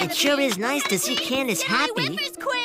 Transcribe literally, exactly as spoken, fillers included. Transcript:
It sure is nice to see Candace happy. Wiffers quiz!